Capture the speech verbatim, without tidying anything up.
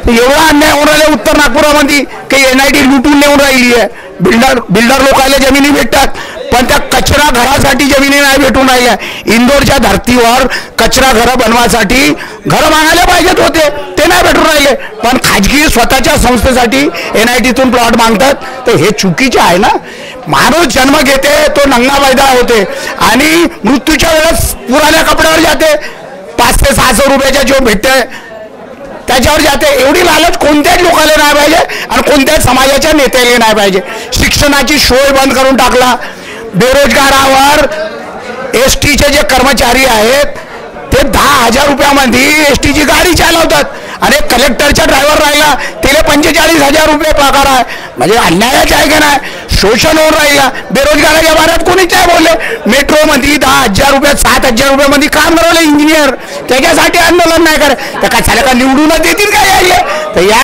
एवढा अन्याय होऊन राहिला उत्तर नागपुरामध्ये की एन आय टी लुटून नेऊन राहिली आहे. बिल्डर बिल्डर लोकांना जमिनी भेटतात पण त्या कचरा घरासाठी जमिनी नाही भेटून राहिल्या. इंदोरच्या धर्तीवर कचरा घर बनवासाठी घर मागायला पाहिजेत होते ते नाही भेटून राहिले पण खाजगी स्वतःच्या संस्थेसाठी एन आय टीतून प्लॉट मागतात. तर हे चुकीचे आहे ना. माणूस जन्म घेते तो नंगा पैदा होते आणि मृत्यूच्या वेळेस पुराण्या कपड्यावर जाते. पाच ते सहाशे रुपयाच्या जो भेटते त्याच्यावर जाते. एवढी लालच कोणत्याच लोकांना नाही पाहिजे आणि कोणत्याच समाजाच्या नेत्याला नाही पाहिजे. शिक्षणाची सोय बंद करून टाकला. बेरोजगारावर एस टीचे जे कर्मचारी आहेत ते दहा हजार रुपयामध्ये एस टीची गाडी चालवतात आणि कलेक्टरचा ड्रायव्हर राहिला त्याला पंचेचाळीस हजार रुपये पगार आहे. म्हणजे अन्यायच आहे का नाही. शोषण होऊन राहिला. बेरोजगाराच्या बारात कोणीच नाही बोलले. मेट्रोमध्ये दहा हजार रुपयात सात हजार रुपयामध्ये काम करवलं इंजिनियर त्याच्यासाठी आंदोलन नाही करत तर काय झालं का निवडूनच देतील काय यायले. तर या